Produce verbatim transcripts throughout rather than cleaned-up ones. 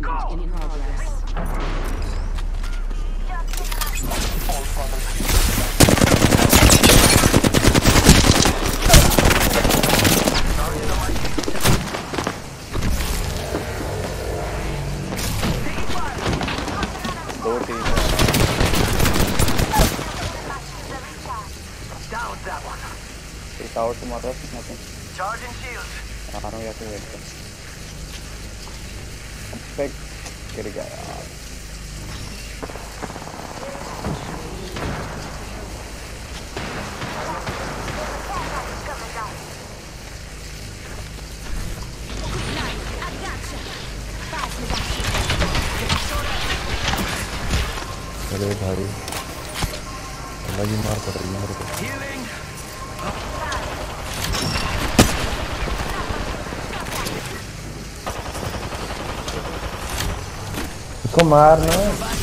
Movement in progress. All father. दो team Down that one. एक out से मारा nothing Charging shields. आ रहा हूँ या फिर वेट कर बैक गिर गया यार अरे भाई अलग ही मार पड़ रही है मेरे को इसको मारना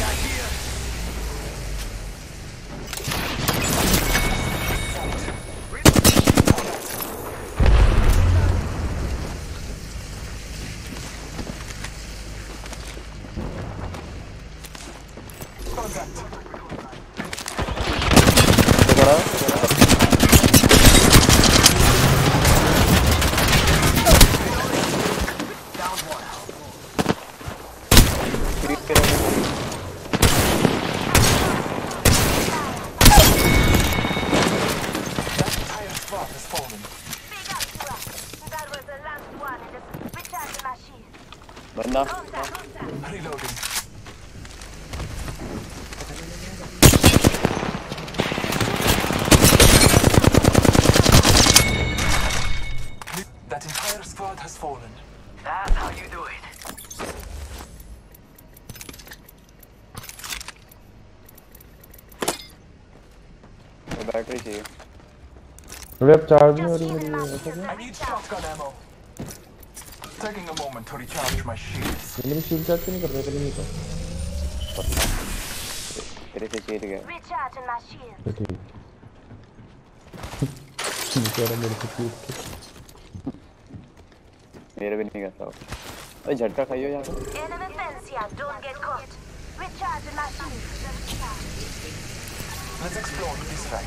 बंदा Reloading. That entire squad has fallen. That's how you do it. Battery चाहिए अरे अब चार्ज नहीं हो रही मेरी ऐसा क्या I need shotgun ammo. Taking a moment to recharge my shields. ये मेरी शील्ड चार्ज क्यों नहीं कर रहा है नहीं तो तेरे से चीर गया Recharging my shield. ठीक बेचारा मेरे से चीर के मेरे भी नहीं करता अरे झटका खाइयो यार Enemy fence here. Don't get caught. Recharging my shield. Let's explore this way.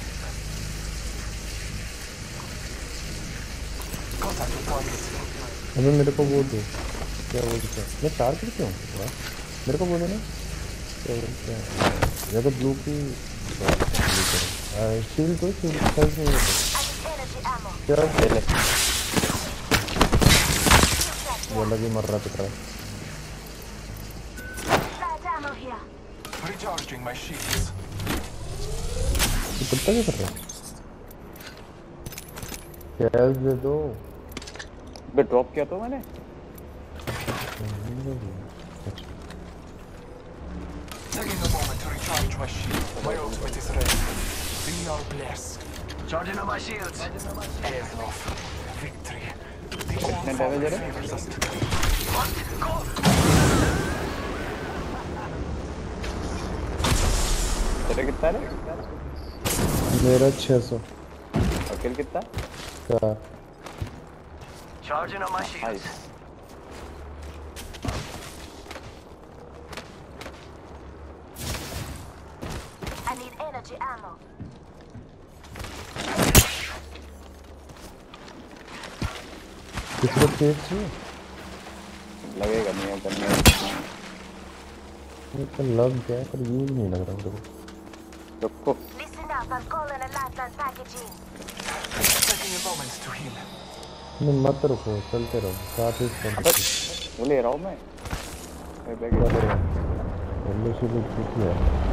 Contact with target. अबे मेरे को वो दो क्या बोलते हैं मैं चार्ज क्यों हूँ मेरे को बोलो ना क्या बोलते हैं या तो ब्लू की शील्ड तो शील्ड साइज नहीं है क्या पहले वो अलग ही मर रहा पिट रहा Light ammo here. Recharging my shields. है कुत्ता क्या कर रहा है गैस दे दो बे ड्रॉप किया तो मैंने Taking a moment to recharge my shield. My ultimate is ready. We are blessed. Charging on my shields. Airlof. Victory. The all father favors us today. What? Go! तेरे कितना है मेरा छह सौ अकेल कितना क्या Charging on my shields. Nice I need energy ammo. किसको तेज चाहिए लगेगा नहीं है करने ये तो लग गया पर यूज नहीं लग रहा मेरे को रुको Listen up. I'm calling a lifeline packaging. Taking a moment to heal. नहीं मत रुको चलते रहो साथ ही चलते वो ले रहा हूँ मैं मैं बैग क्या करें पहले से भी ठीक है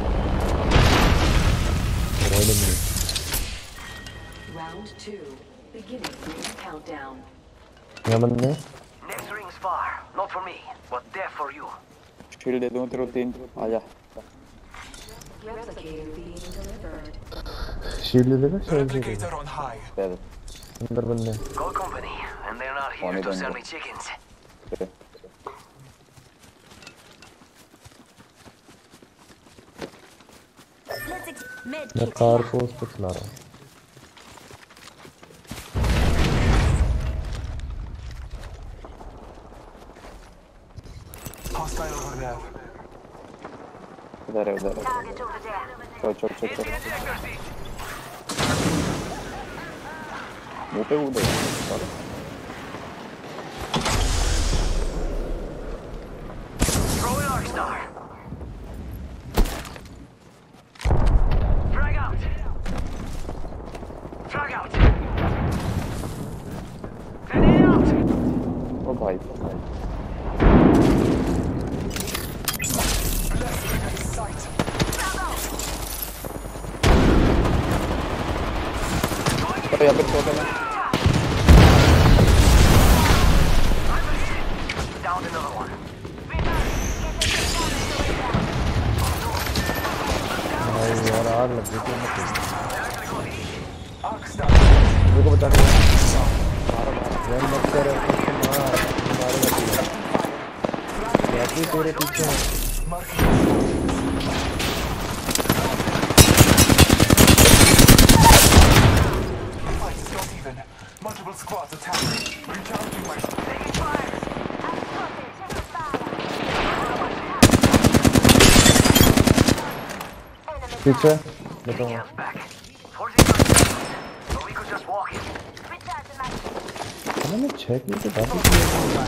रेड में Round two. Beginning ring countdown. क्या बंदे Next ring's far. Not for me, but there for you. Shield दे दूँ तेरे को तीन आजा Replicator being delivered. शील्ड देगा शील्ड देगा Replicator on high. तेरे अंदर बंदे Gold company, and they're not here to sell me chickens. तेरे Let's ex- med मैं kit कार here. को उस पर चला रहा हूँ Hostile Hostile over there. उधर है उधर है Target over there. छोड़ छोड़ छोड़ छोड़ मुंह पे कूदे चलो Throwing Arc Star. Frag out. Frag out. Grenade out. ओ भाई भाई Sight. तो यहाँ पे छोटे में Down another one. भाई यार आग लग गई थी मुझे Arc Star. मेरे को बता दो रन मत कर मार मारेगा तू यात्री तेरे पीछे है Fight is not even. Multiple squads attacking. Recharging my. Taking fire. पीछे बताओ Back. Forcing contact. But we could just walk in. Recharging my मैंने छह किलो के बाद किया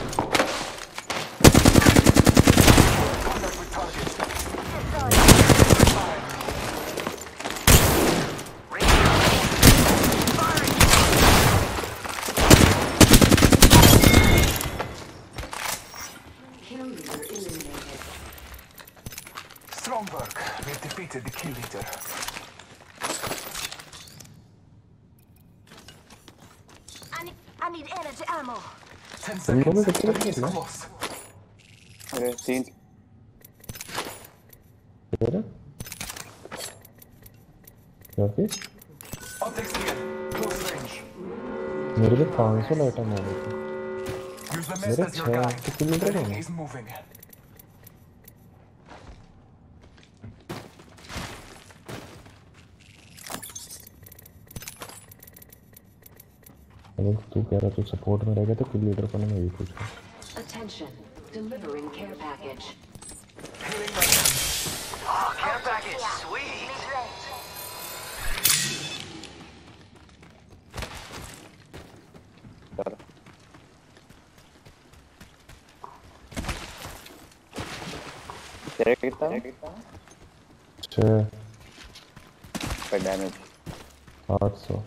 Contact with target. Kill leader eliminated. Strong work. We've defeated the kill leader. I need I need energy ammo. Ten तुम लोगों seconds. को कितने Ring is kilo close. अरे तीन तेरा क्या फिर Optics here. Close range. मेरे पे पाँच सौ आइटम हो गए थे Use the मेरे mist as your छह guide. तो किलो The का ring है is moving. अगर तू कह रहा तू सपोर्ट में रहेगा तो किल लीडर को मैं यही पूछूं Attention. Delivering care package. Healing my hand. Oh, care package. Sweet. Mid-range. चलो तेरे कितना छः पे डैमेज आठ सौ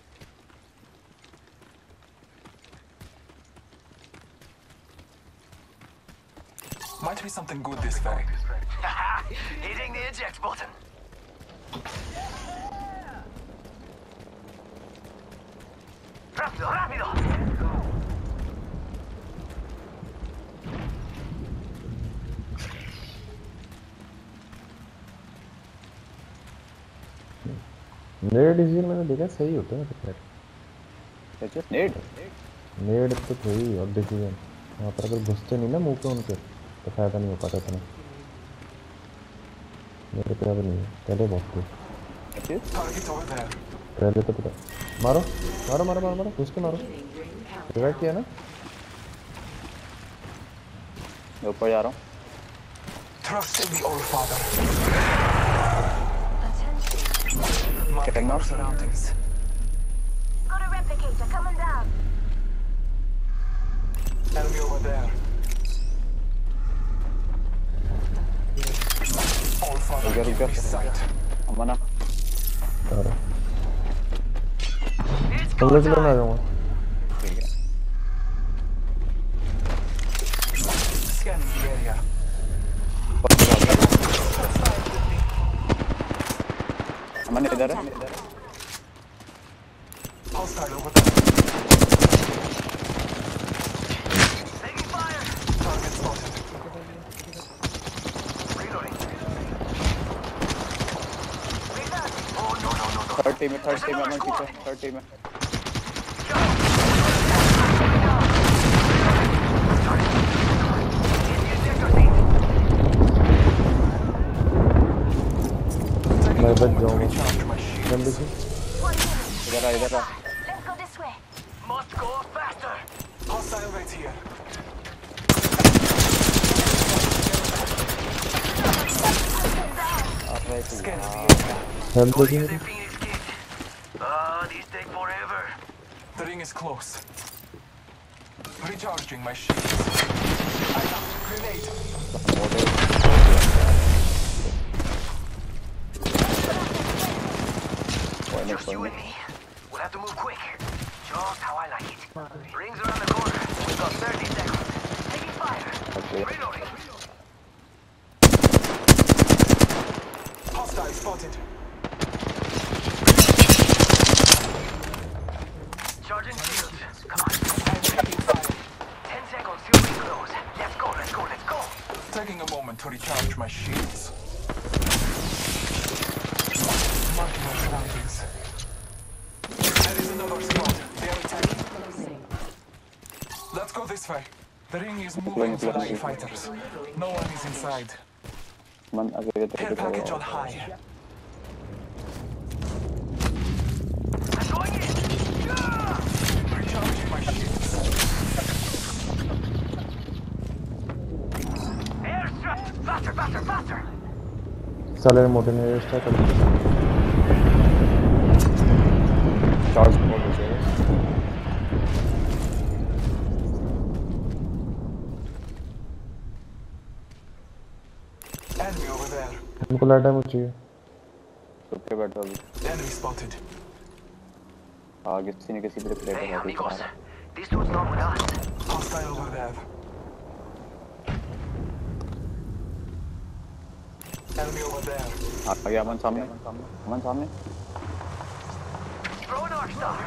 Might be something good this way. Hitting the eject button. Rápido, rápido. नेड डिसीजन मैंने देखा सही होता है तो खैर अच्छा नेड नेड तो सही और डिसीजन वहाँ पर अगर घुसते नहीं ना मुंह पे उनके तो फायदा नहीं हो पाता इतना मेरे पे अब नहीं है पहले बहुत थे Target over there. पहले तो पता मारो मारो मारो मारो मारो घुस के मारो डिवाइड किया ना मैं ऊपर जा रहा हूँ Trust in the All Father. Attention. Marking our surroundings. Got a replicator coming down. Enemy over there. All Father, रुक जा, रुक give जा। me sight. अमना आ रहा पंद्रह किलो में आ जाऊँगा ठीक है Scanning the area. अमन इधर है Hostile over there. Taking fire. Target spotted. Reloading. Oh no no no no. Third team में थर्ड टीम में अमन पीछे थर्ड टीम में मैं बच जाऊँगा Recharge my shield. जल्दी से One minute. इधर आ इधर आ Let's go this way. Must go faster. Hostile right here. Scan the area. Help देखी मेरी Phoenix kit. Ah, these take forever. The ring is close. Recharging my shields. I have grenade. Just you and me. We'll have to move quick. Just how I like it. Rings around the corner. We've got thirty seconds. Taking fire. Reloading. Hostile spotted. Charging shields. Come on. I'm taking fire. Ten seconds till we close. Let's go, let's go, let's go. Taking a moment to recharge my shields. Marking my surroundings. There is another squad. They are attacking. Closing. Let's go this way. The ring is moving to light fighters. No one is inside. मन अगर ये Care package on high. I'm going in. Yeah! Recharging my shields. Airstrike. Faster, faster, faster. साले मोटे ने start कर दिया charge बोल दीजिए Enemy over there. उनको लाइट टाइम चाहिए चुप के बैठो अभी Enemy spotted. आगे किसी ने किसी पे प्ले Hey, करा amigos. This dude's not with us. Hostile over there. Enemy over there. आगे अमन सामने अमन सामने Throw an arc star.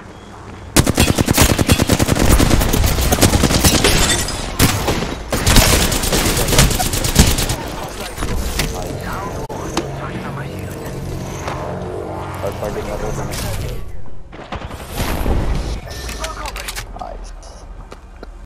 Third party का रोड में